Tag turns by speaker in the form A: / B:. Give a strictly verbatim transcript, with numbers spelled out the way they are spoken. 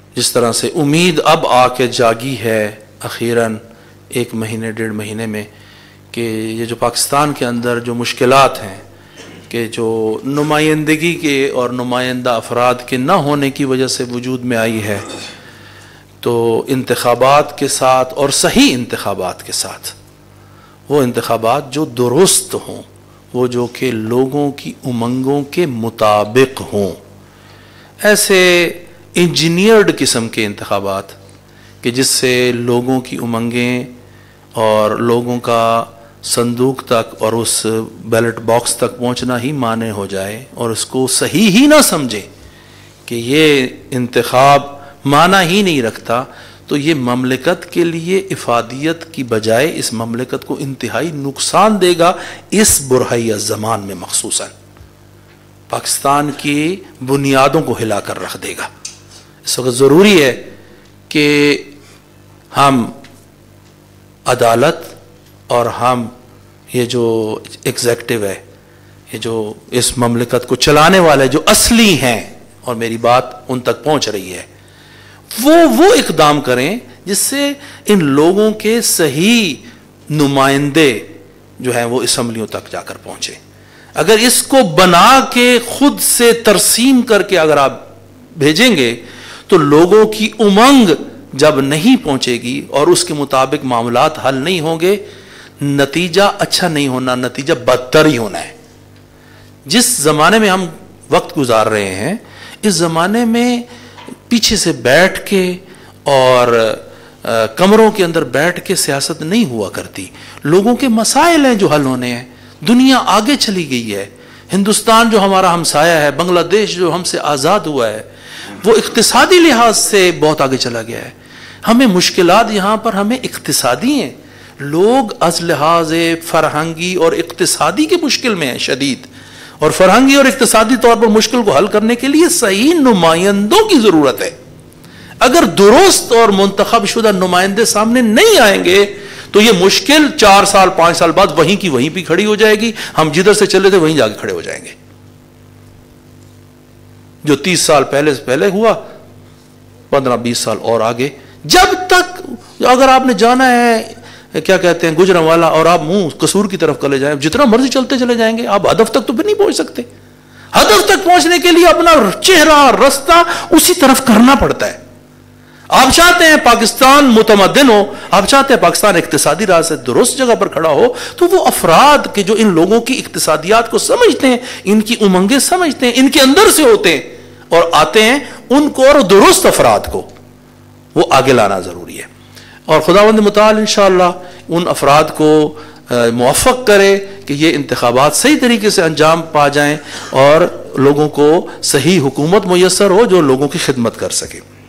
A: जिस तरह से उम्मीद अब आके जागी है अखीरन एक महीने डेढ़ महीने में कि ये जो पाकिस्तान के अंदर जो मुश्किलात हैं कि जो नुमाइंदगी के और नुमाइंदा अफराद के ना होने की वजह से वजूद में आई है, तो इंतखाबात के साथ और सही इंतखाबात के साथ, वो इंतखाबात जो दुरुस्त हों, वो जो कि लोगों की उमंगों के मुताबिक हों, ऐसे इंजीनियर्ड किस्म के इंतखाबात कि जिससे लोगों की उमंगें और लोगों का संदूक तक और उस बैलेट बॉक्स तक पहुंचना ही माने हो जाए और उसको सही ही ना समझे कि ये इंतखाब माना ही नहीं रखता, तो ये ममलिकत के लिए इफादियत की बजाय इस ममलिकत को इंतहाई नुकसान देगा। इस बुरहाई ज़मान में मखसूसन पाकिस्तान की बुनियादों को हिला कर रख देगा। इस वक्त ज़रूरी है कि हम अदालत और हम ये जो एग्जेक्टिव है, ये जो इस ममलिकत को चलाने वाले जो असली हैं, और मेरी बात उन तक पहुंच रही है, वो वो इकदाम करें जिससे इन लोगों के सही नुमाइंदे जो हैं वो असम्बलियों तक जाकर पहुंचे। अगर इसको बना के खुद से तरसीम करके अगर आप भेजेंगे तो लोगों की उमंग जब नहीं पहुंचेगी और उसके मुताबिक मामलात हल नहीं होंगे, नतीजा अच्छा नहीं होना, नतीजा बदतर ही होना है। जिस जमाने में हम वक्त गुजार रहे हैं, इस जमाने में पीछे से बैठ के और आ, कमरों के अंदर बैठ के सियासत नहीं हुआ करती। लोगों के मसाइल हैं जो हल होने हैं। दुनिया आगे चली गई है। हिंदुस्तान जो हमारा हमसाया है, बांग्लादेश जो हमसे आज़ाद हुआ है, वो इक्तिसादी लिहाज से बहुत आगे चला गया है। हमें मुश्किलात यहाँ पर हमें इक्तिसादी हैं। लोग अज़ लिहाज फरहंगी और इक्तिसादी के मुश्किल में हैं शदीद, और फरहंगी और इक्तिसादी तौर पर मुश्किल को हल करने के लिए सही नुमाइंदों की ज़रूरत है। अगर दुरुस्त और मुंतखब शुदा नुमाइंदे सामने नहीं आएंगे तो ये मुश्किल चार साल पांच साल बाद वहीं की वहीं भी खड़ी हो जाएगी। हम जिधर से चले थे वहीं जाके खड़े हो जाएंगे। जो तीस साल पहले से पहले हुआ, पंद्रह बीस साल और आगे, जब तक अगर आपने जाना है क्या कहते हैं गुजरांवाला और आप मुंह कसूर की तरफ चले जाएं, जितना मर्जी चलते चले जाएंगे, आप हदफ तक तो फिर नहीं पहुंच सकते। हदफ तक पहुंचने के लिए अपना चेहरा रास्ता उसी तरफ करना पड़ता है। आप चाहते हैं पाकिस्तान मुतमद्दिन हो, आप चाहते हैं पाकिस्तान इक्तिसादी राह से दुरुस्त जगह पर खड़ा हो, तो वो अफराद के जो इन लोगों की इक्तिसादियात को समझते हैं, इनकी उमंगें समझते हैं, इनके अंदर से होते हैं और आते हैं, उनको और दुरुस्त अफराद को वो आगे लाना जरूरी है। और खुदावंद मुताल इंशाअल्लाह उन अफराद को मुवफ़्फ़क़ करे कि ये इंतखाबात सही तरीके से अंजाम पा जाएं और लोगों को सही हुकूमत मुयस्सर हो जो लोगों की खिदमत कर सके।